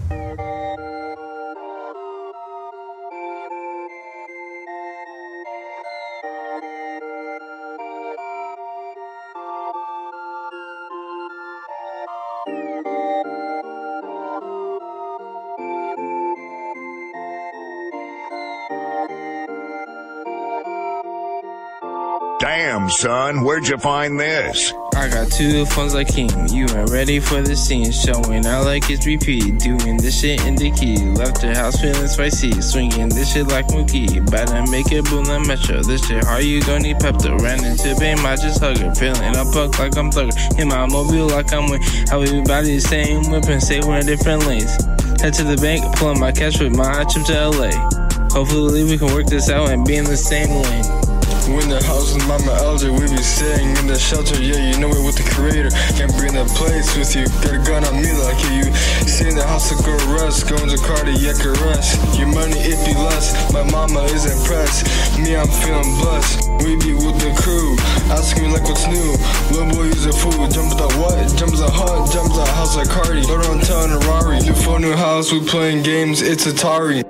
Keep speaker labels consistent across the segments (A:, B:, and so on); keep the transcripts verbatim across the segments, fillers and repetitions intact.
A: Damn, son, where'd you find this?
B: I got two phones like him, you ain't ready for the scene. Showing out like it's repeat, doing this shit in the key. Left the house feeling spicy, swinging this shit like Mookie. Better make it boom like Metro, this shit hard, you gon' need Pepto. Ran into Bame, I just hug her, feeling up buck like I'm thugger. Hit my mobile like I'm with, how everybody the same whipping, say we're in different lanes. Head to the bank, pulling my cash with my trip to L A. Hopefully we can work this out and be in the same lane.
C: When the house with mama elder, we be sitting in the shelter, yeah, you know it with the creator. Can't bring the place with you, got a gun on me like you. See in the house to go rest, going to cardiac arrest. Your money if you less, my mama is impressed. Me, I'm feeling blessed, we be with the crew. Ask me like what's new, little boy use a fool. Jump the what, jumps a hut, jumps a house like Cardi. Go downtown in a Rari, new phone, new house, we playing games, it's Atari.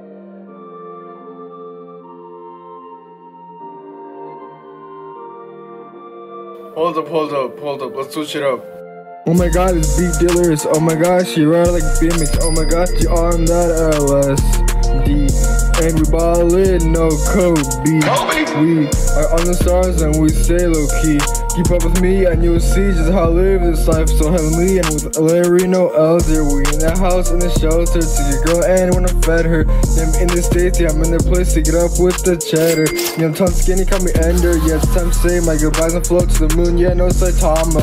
C: Hold up, hold up, hold up, let's switch it up. Oh my god, it's beef dealers. Oh my gosh, she ride like B M X. Oh my gosh, she on that L S D. And we ballin', no code B. We are on the stars and we stay low key. Keep up with me and you'll see just how I live this life so heavenly. And with Larry, no elder, we in the house in the shelter. To your girl and when I fed her. I'm in the States, yeah, I'm in the place to get up with the cheddar. Yeah, I'm ton skinny, call me Ender. Yeah, it's time to say my goodbyes and float to the moon. Yeah, no Saitama.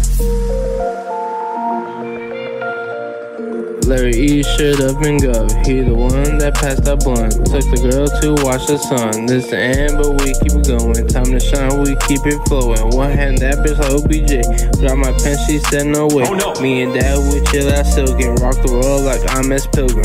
B: Larry E should have been gov. He the one that passed that blunt. Took the girl to watch the sun. This the end, but we keep it going. Time to shine, we keep it flowing. One hand, that bitch like O B J. Got my pen, she said no way. Oh, no. Me and Dad, we chill out silkin'. Rock the world like I'm S. Pilgrim.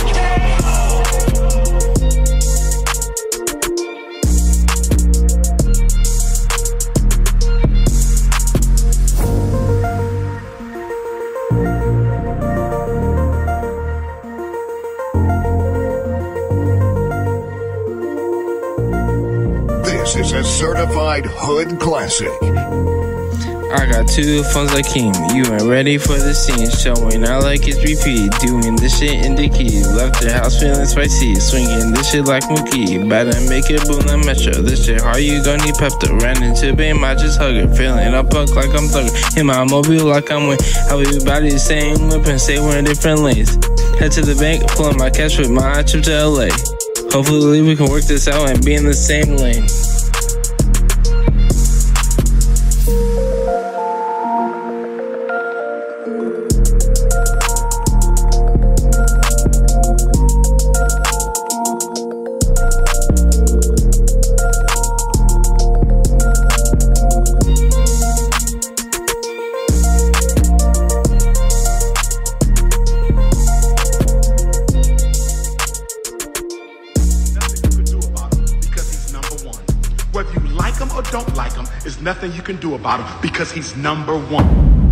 A: This is a certified hood classic.
B: I got two phones like him, you ain't ready for the scene. Showing out like it's repeat, doing this shit in the key. Left the house feeling spicy, swinging this shit like Mookie. Better make it boom like Metro, this shit hard, you gon' need Pepto. Ran into Bame, I just hug her, feeling up buck like I'm thugger. Hit my mobile like I'm with, how everybody the same whipping, say we're in different lanes. Head to the bank, pulling my cash with my trip to L A. Hopefully we can work this out and be in the same lane.
D: Whether you like him or don't like him, there's nothing you can do about him because he's number one.